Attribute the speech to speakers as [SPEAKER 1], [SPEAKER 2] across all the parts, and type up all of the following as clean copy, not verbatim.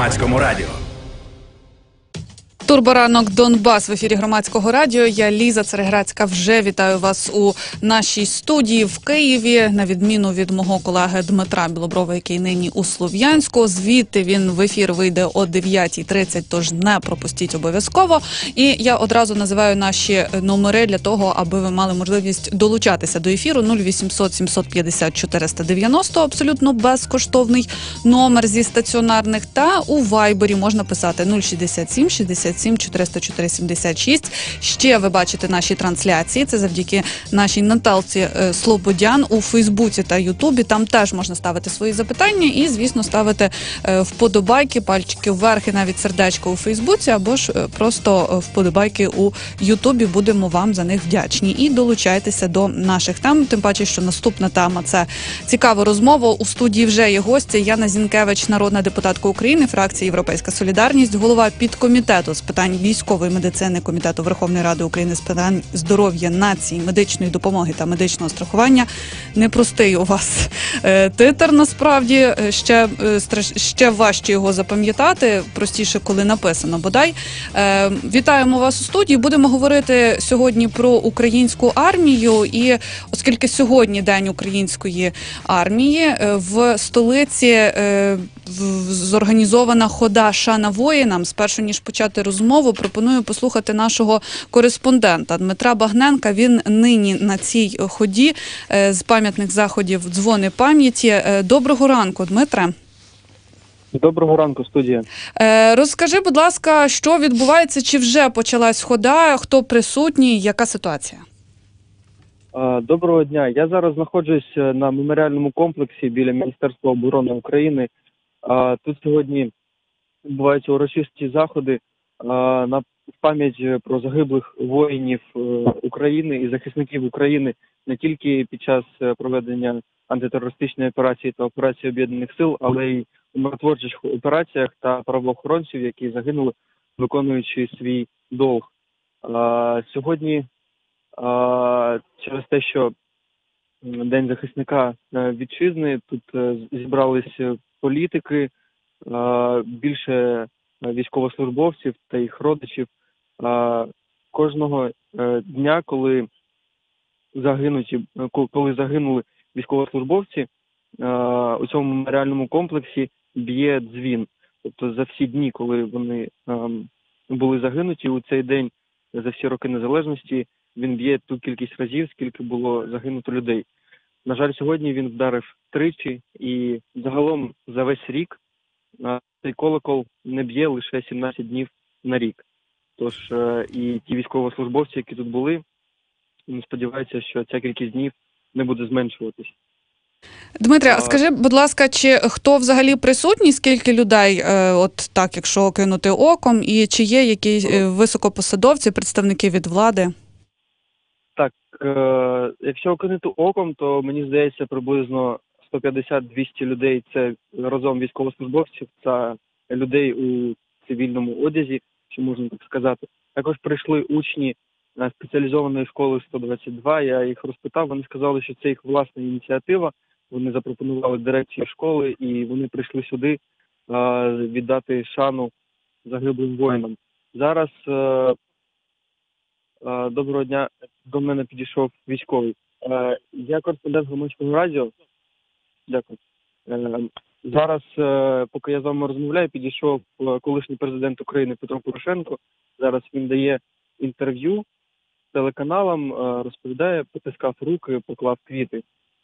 [SPEAKER 1] Громадському радіо.
[SPEAKER 2] Турборанок Донбас в ефірі Громадського радіо. Я Ліза Цереграцька вже вітаю вас у нашій студії в Києві, на відміну від мого колеги Дмитра Білоброва, який нині у Слов'янську. Звідти він в ефір вийде о 9:30, тож не пропустіть обов'язково. І я одразу називаю наші номери для того, аби ви мали можливість долучатися до ефіру. 0800 750 490, абсолютно безкоштовний номер зі стаціонарних. Та у Вайбері можна писати 067 67 404 76. Ще ви бачите наші трансляції. Це завдяки нашій Наталці Слободян у Фейсбуці та Ютубі. Там теж можна ставити свої запитання і, звісно, ставити вподобайки, пальчики вверх і навіть сердечко у Фейсбуці, або ж просто вподобайки у Ютубі. Будемо вам за них вдячні. І долучайтеся до наших тем. Тим паче, що наступна тема – це цікава розмова. У студії вже є гостя. Яна Зінкевич, народна депутатка України, фракція «Європейська солідарність», голова підкомітету з питань військової медицини Комітету Верховної Ради України з питань здоров'я нації, медичної допомоги та медичного страхування. Непростий у вас титр, насправді. Ще важче його запам'ятати, простіше, коли написано, бодай. Вітаємо вас у студії. Будемо говорити сьогодні про українську армію. І оскільки сьогодні День української армії, в столиці зорганізована хода «Шана воїнам». Спершу, ніж почати розмову, пропоную послухати нашого кореспондента Дмитра Багненка. Він нині на цій ході з пам'ятних заходів «Дзвони пам'яті». Доброго ранку, Дмитре.
[SPEAKER 3] Доброго ранку, студія.
[SPEAKER 2] Розкажи, будь ласка, що відбувається, чи вже почалась хода, хто присутній, яка ситуація?
[SPEAKER 3] Доброго дня. Я зараз знаходжусь на меморіальному комплексі біля Міністерства оборони України. Тут сьогодні відбуваються урочисті заходи в пам'ять про загиблих воїнів України і захисників України не тільки під час проведення антитерористичної операції та операції Об'єднаних сил, але й у миротворчих операціях та правоохоронців, які загинули, виконуючи свій долг. Сьогодні через те, що День захисника вітчизни, тут зібрались політики, більше військовослужбовців та їх родичів. Кожного дня, коли загинули військовослужбовці, у цьому меморіальному комплексі б'є дзвін. Тобто за всі дні, коли вони були загинуті, у цей день, за всі роки незалежності, він б'є ту кількість разів, скільки було загинуто людей. На жаль, сьогодні він вдарив тричі, і загалом за весь рік цей колокол не б'є лише 17 днів на рік. Тож і ті військовослужбовці, які тут були, сподіваються, що ця кількість днів не буде зменшуватись.
[SPEAKER 2] Дмитре, а скажи, будь ласка, чи хто взагалі присутній, скільки людей, от так, якщо кинути оком, і чи є якісь високопосадовці, представники від влади?
[SPEAKER 3] Так, якщо кинути оком, то мені здається приблизно 150-200 людей – це разом військовослужбовців та людей у цивільному одязі, що можна так сказати. Також прийшли учні спеціалізованої школи 122, я їх розпитав, вони сказали, що це їх власна ініціатива, вони запропонували дирекції школи і вони прийшли сюди віддати шану загиблим воїнам. Зараз, доброго дня, до мене підійшов військовий. Я кореспондент Громадського радіо. Дякую. Зараз, поки я з вами розмовляю, підійшов колишній президент України Петро Порошенко. Зараз він дає інтерв'ю телеканалам, розповідає, потискав руки, поклав квіти.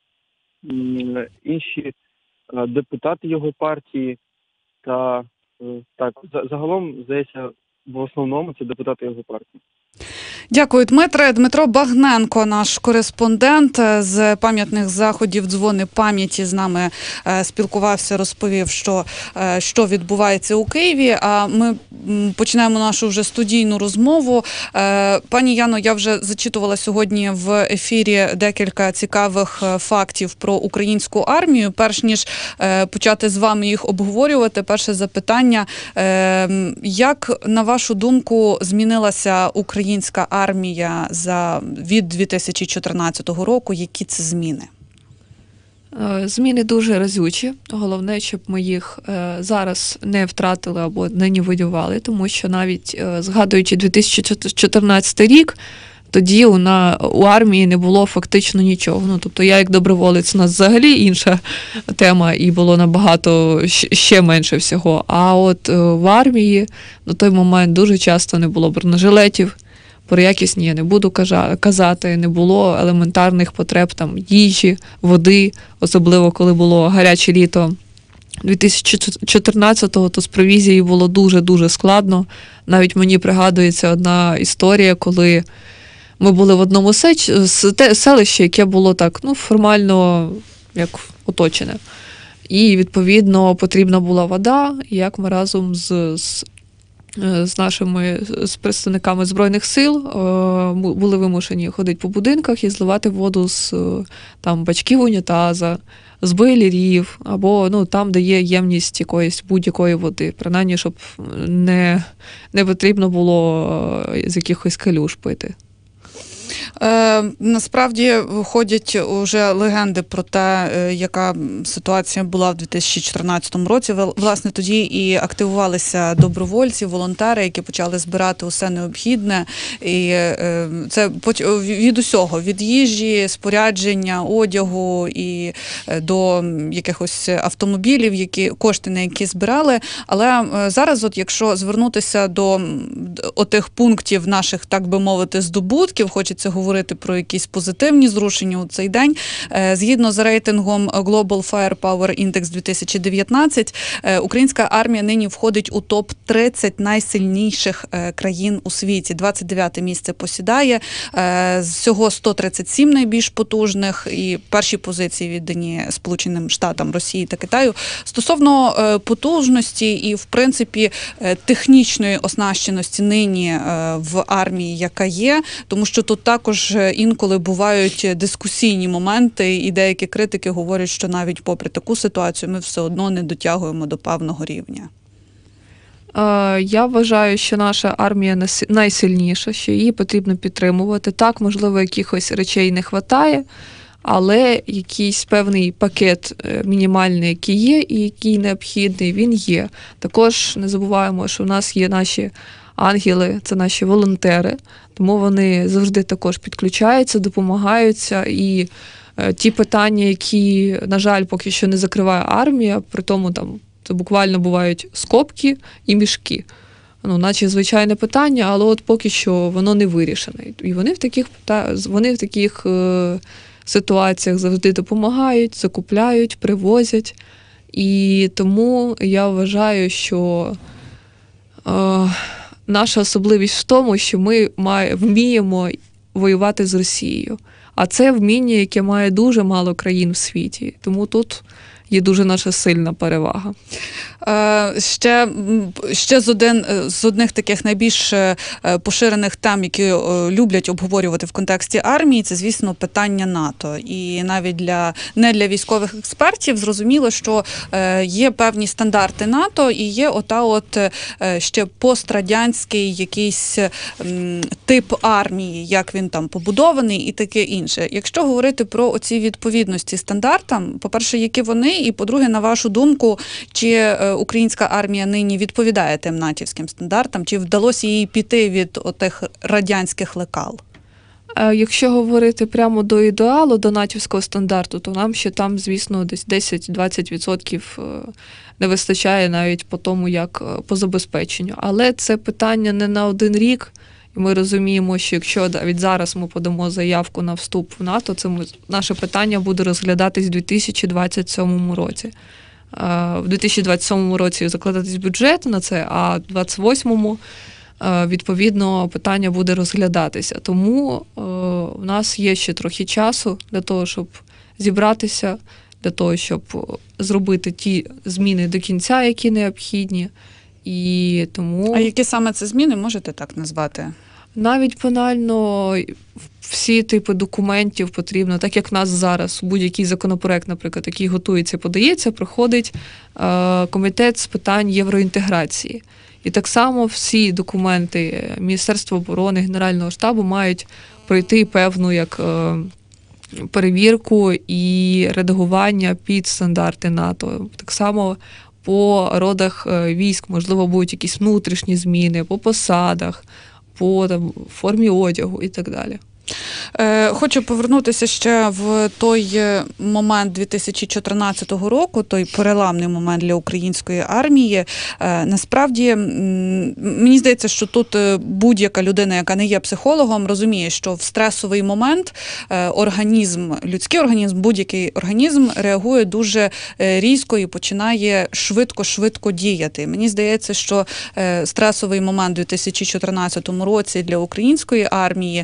[SPEAKER 3] Інші депутати його партії та так, загалом, здається, в основному це депутати його партії.
[SPEAKER 2] Дякую, Дмитре. Дмитро Багненко, наш кореспондент з пам'ятних заходів «Дзвони пам'яті», з нами спілкувався, розповів, що відбувається у Києві. А ми починаємо нашу вже студійну розмову. Пані Яно, я вже зачитувала сьогодні в ефірі декілька цікавих фактів про українську армію. Перш ніж почати з вами їх обговорювати, перше запитання. Як, на вашу думку, змінилася українська армія від 2014 року? Які це зміни?
[SPEAKER 1] Зміни дуже разючі. Головне, щоб ми їх зараз не втратили або не нівелювали, тому що навіть згадуючи 2014 рік, тоді у армії не було фактично нічого. Ну, тобто я як доброволець, у нас взагалі інша тема, і було набагато ще менше всього. А от в армії на той момент дуже часто не було бронежилетів, про якісні я не буду казати, не було елементарних потреб там їжі, води, особливо коли було гаряче літо 2014-го, то з провізією було дуже-дуже складно. Навіть мені пригадується одна історія, коли ми були в одному селищі, яке було так, формально як оточене. І, відповідно, потрібна була вода, і як ми разом з представниками Збройних сил були вимушені ходити по будинках і зливати воду з там бачків унітаза, з бойлерів, або там, де є ємність якоїсь будь-якої води, принаймні, щоб не потрібно було з якихось калюж пити.
[SPEAKER 2] Насправді ходять уже легенди про те, яка ситуація була в 2014 році. Власне, тоді і активувалися добровольці, волонтери, які почали збирати усе необхідне. І це від усього, від їжі, спорядження, одягу і до якихось автомобілів, кошти на які збирали. Але зараз, якщо звернутися до отих пунктів наших, так би мовити, здобутків, хочеться говорити про якісь позитивні зрушення у цей день. Згідно з рейтингом Global Firepower Index 2019, українська армія нині входить у топ-30 найсильніших країн у світі. 29-те місце посідає. Всього 137 найбільш потужних, і перші позиції віддані Сполученим Штатам, Росії та Китаю. Стосовно потужності і, в принципі, технічної оснащеності нині в армії, яка є, тому що тут також інколи бувають дискусійні моменти, і деякі критики говорять, що навіть попри таку ситуацію ми все одно не дотягуємо до певного рівня.
[SPEAKER 1] Я вважаю, що наша армія найсильніша, що її потрібно підтримувати. Так, можливо, якихось речей не вистачає, але якийсь певний пакет мінімальний, який є і який необхідний, він є. Також не забуваємо, що в нас є наші ангели, це наші волонтери, тому вони завжди також підключаються, допомагаються, і ті питання, які, на жаль, поки що не закриває армія, при тому там це буквально бувають скобки і мішки. Наче звичайне питання, але от поки що воно не вирішене. І вони в таких ситуаціях завжди допомагають, закупляють, привозять. І тому я вважаю, що наша особливість в тому, що ми вміємо воювати з Росією. А це вміння, яке має дуже мало країн в світі. Тому тут є дуже наша сильна перевага.
[SPEAKER 2] Ще з одних таких найбільш поширених тем, які люблять обговорювати в контексті армії, це, звісно, питання НАТО. І навіть не для військових експертів зрозуміло, що є певні стандарти НАТО і є ще пострадянський якийсь тип армії, як він там побудований і таке інше. Якщо говорити про оці відповідності стандартам, по-перше, які вони, і по-друге, на вашу думку, чи українська армія нині відповідає тим натівським стандартам, чи вдалося їй піти від отих радянських лекал?
[SPEAKER 1] Якщо говорити прямо до ідеалу, до натівського стандарту, то нам ще там, звісно, десь 10-20% не вистачає навіть по тому, як по забезпеченню. Але це питання не на один рік. І ми розуміємо, що якщо навіть зараз ми подамо заявку на вступ в НАТО, наше питання буде розглядатись у 2027 році. В 2027 році закладатись бюджет на це, а в 2028-му, відповідно, питання буде розглядатися. Тому в нас є ще трохи часу для того, щоб зібратися, для того, щоб зробити ті зміни до кінця, які необхідні. І тому...
[SPEAKER 2] А які саме це зміни, можете так назвати?
[SPEAKER 1] Навіть банально всі типи документів потрібно, так як в нас зараз будь-який законопроект, наприклад, який готується, подається, проходить комітет з питань євроінтеграції. І так само всі документи Міністерства оборони, Генерального штабу мають пройти певну перевірку і редагування під стандарти НАТО. Так само по родах військ, можливо, будуть якісь внутрішні зміни, по посадах, по формі одягу і так далі.
[SPEAKER 2] Хочу повернутися ще в той момент 2014 року, той переламний момент для української армії. Насправді, мені здається, що тут будь-яка людина, яка не є психологом, розуміє, що в стресовий момент організм, людський організм, будь-який організм реагує дуже різко і починає швидко діяти. Мені здається, що стресовий момент у 2014 році для української армії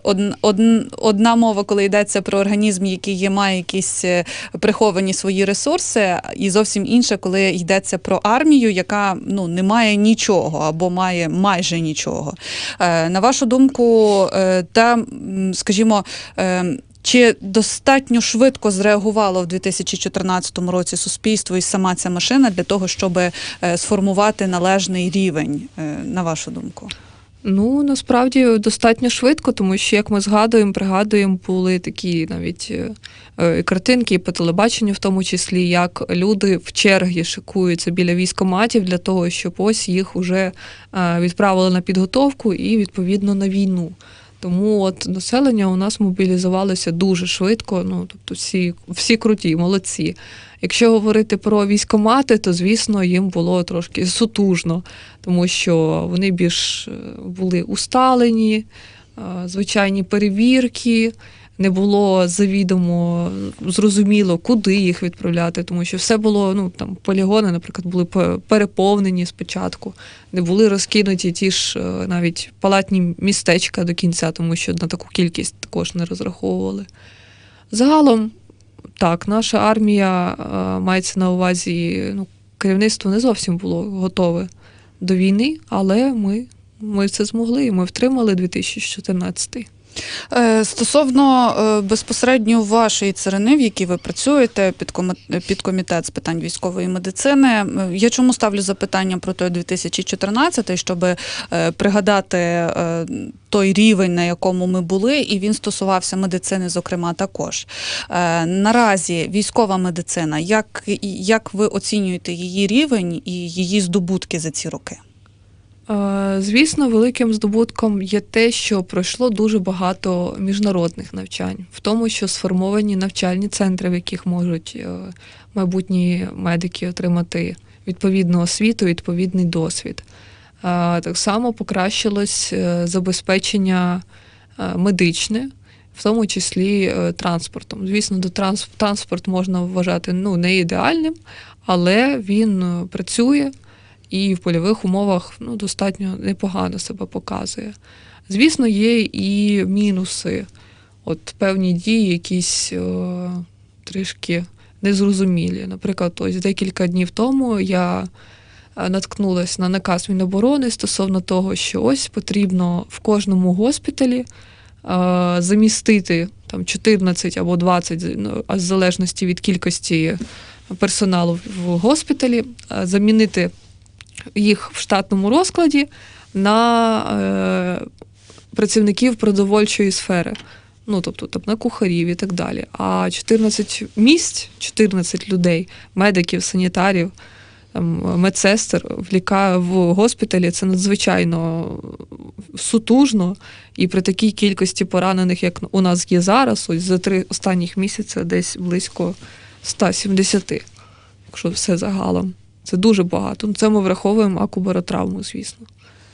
[SPEAKER 2] одна мова, коли йдеться про організм, який має якісь приховані свої ресурси, і зовсім інша, коли йдеться про армію, яка не має нічого або має майже нічого. На вашу думку, скажімо, чи достатньо швидко зреагувало в 2014 році суспільство і сама ця машина для того, щоб сформувати належний рівень, на вашу думку?
[SPEAKER 1] Насправді достатньо швидко, тому що, як ми пригадуємо, були такі навіть картинки по телебаченню в тому числі, як люди в черги шикуються біля військкоматів для того, щоб ось їх вже відправили на підготовку і, відповідно, на війну. Тому населення у нас мобілізувалося дуже швидко, тобто всі круті, молодці. Якщо говорити про військкомати, то, звісно, їм було трошки сутужно, тому що вони більш були усталені, звичайні перевірки, не було завідомо зрозуміло, куди їх відправляти, тому що все було, полігони, наприклад, були переповнені спочатку, не були розкинуті ті ж навіть палатні містечка до кінця, тому що на таку кількість також не розраховували. Загалом, так, наша армія, мається на увазі, керівництво не зовсім було готове до війни, але ми це змогли, і ми втримали 2014.
[SPEAKER 2] Стосовно безпосередньо вашої царини, в якій ви працюєте, підкомітет з питань військової медицини, я чому ставлю запитання про той 2014, щоб пригадати той рівень, на якому ми були, і він стосувався медицини, зокрема, також. Наразі військова медицина, як ви оцінюєте її рівень і її здобутки за ці роки?
[SPEAKER 1] Звісно, великим здобутком є те, що пройшло дуже багато міжнародних навчань, в тому, що сформовані навчальні центри, в яких можуть майбутні медики отримати відповідну освіту, відповідний досвід. Так само покращилось забезпечення медичне, в тому числі транспортом. Звісно, транспорт можна вважати не ідеальним, але він працює і в польових умовах достатньо непогано себе показує. Звісно, є і мінуси. Певні дії якісь трішки незрозумілі. Наприклад, ось декілька днів тому я наткнулася на наказ Міноборони стосовно того, що ось потрібно в кожному госпіталі замістити 14 або 20, в залежності від кількості персоналу в госпіталі, замінити їх в штатному розкладі на працівників продовольчої сфери, тобто на кухарів і так далі. А 14 місць, 14 людей, медиків, санітарів, медсестер в госпіталі – це надзвичайно сутужно, і при такій кількості поранених, як у нас є зараз, ось за 3 останніх місяці десь близько 170, якщо все загалом. Це дуже багато. Це ми враховуємо акубаротравму, звісно.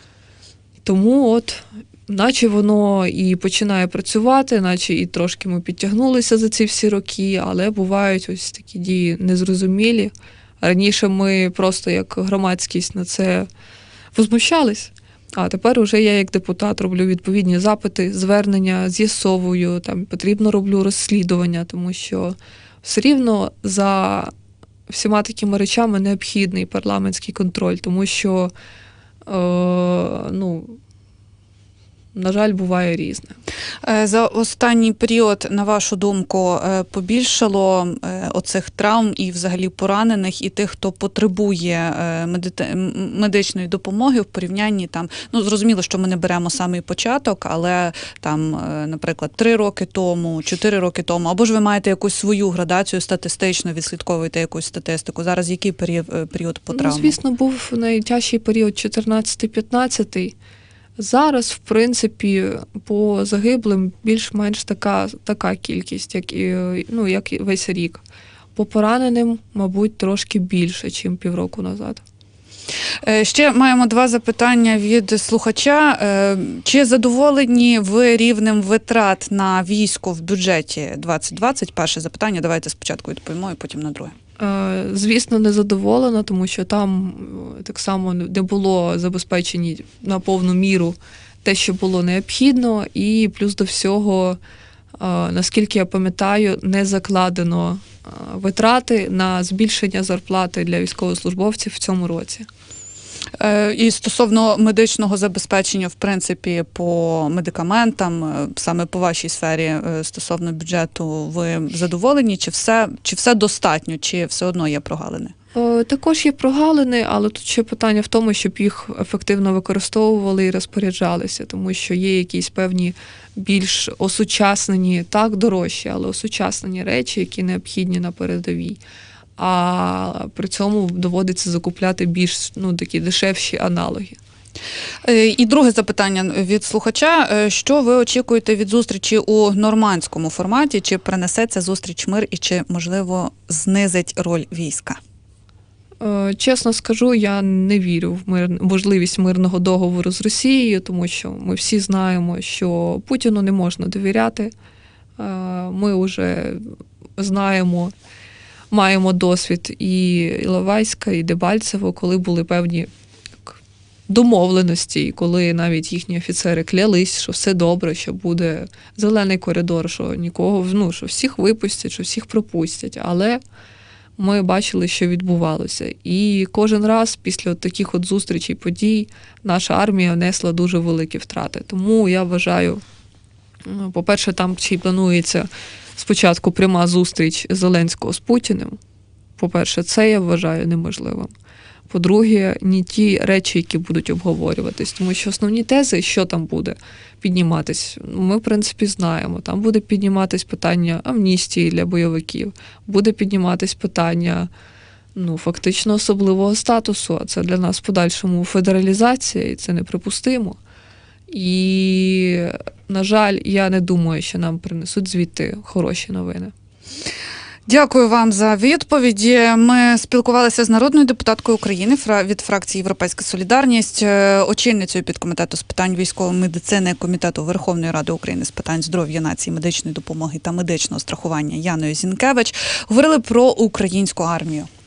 [SPEAKER 1] Тому наче воно і починає працювати, наче і трошки ми підтягнулися за ці всі роки, але бувають ось такі дії незрозумілі. Раніше ми просто як громадськість на це возмущались, а тепер уже я як депутат роблю відповідні запити, звернення, з'ясовую, потрібно роблю розслідування, тому що все рівно за всіма такими речами необхідний парламентський контроль, тому що, на жаль, буває різне.
[SPEAKER 2] За останній період, на вашу думку, побільшало оцих травм і взагалі поранених, і тих, хто потребує медичної допомоги в порівнянні там, ну, зрозуміло, що ми не беремо самий початок, але там, наприклад, 3 роки тому, 4 роки тому, або ж ви маєте якусь свою градацію статистично, відслідковуєте якусь статистику. Зараз який період по травмам?
[SPEAKER 1] Ну, звісно, був найтяжчий період 14-15. Зараз, в принципі, по загиблим більш-менш така кількість, як і весь рік. По пораненим, мабуть, трошки більше, ніж півроку назад.
[SPEAKER 2] Ще маємо 2 запитання від слухача. Чи задоволені ви рівнем витрат на військо в бюджеті 2020? Перше запитання, давайте спочатку відповімо і потім на друге.
[SPEAKER 1] Звісно, не задоволена, тому що там так само не було забезпечені на повну міру те, що було необхідно, і плюс до всього, наскільки я пам'ятаю, не закладено витрати на збільшення зарплати для військовослужбовців в цьому році.
[SPEAKER 2] І стосовно медичного забезпечення, в принципі, по медикаментам, саме по вашій сфері, стосовно бюджету, ви задоволені? Чи все достатньо, чи все одно є прогалини?
[SPEAKER 1] Також є прогалини, але тут ще питання в тому, щоб їх ефективно використовували і розпоряджалися, тому що є якісь певні більш осучаснені, так, дорожчі, але осучаснені речі, які необхідні на передовій. А при цьому доводиться закупляти більш такі дешевші аналоги.
[SPEAKER 2] І друге запитання від слухача. Що ви очікуєте від зустрічі у нормандському форматі? Чи принесеться зустріч мир і чи, можливо, знизить роль війська?
[SPEAKER 1] Чесно скажу, я не вірю в можливість мирного договору з Росією, тому що ми всі знаємо, що Путіну не можна довіряти. Ми вже знаємо, маємо досвід і Іловайська, і Дебальцево, коли були певні домовленості, і коли навіть їхні офіцери клялись, що все добре, що буде зелений коридор, що нікого, що всіх випустять, що всіх пропустять. Але ми бачили, що відбувалося. І кожен раз після таких зустрічей, подій, наша армія несла дуже великі втрати. Тому я вважаю, по-перше, там чи планується спочатку пряма зустріч Зеленського з Путіним. По-перше, це я вважаю неможливим. По-друге, не ті речі, які будуть обговорюватись, тому що основні тези, що там буде підніматись, ми, в принципі, знаємо. Там буде підніматись питання амністії для бойовиків, буде підніматись питання, фактично особливого статусу, а це для нас в подальшому федералізація, і це неприпустимо. І, на жаль, я не думаю, що нам принесуть звідти хороші новини.
[SPEAKER 2] Дякую вам за відповіді. Ми спілкувалися з народною депутаткою України від фракції «Європейська солідарність», очільницею підкомітету з питань військової медицини Комітету Верховної Ради України з питань здоров'я нації, медичної допомоги та медичного страхування Яною Зінкевич. Говорили про українську армію.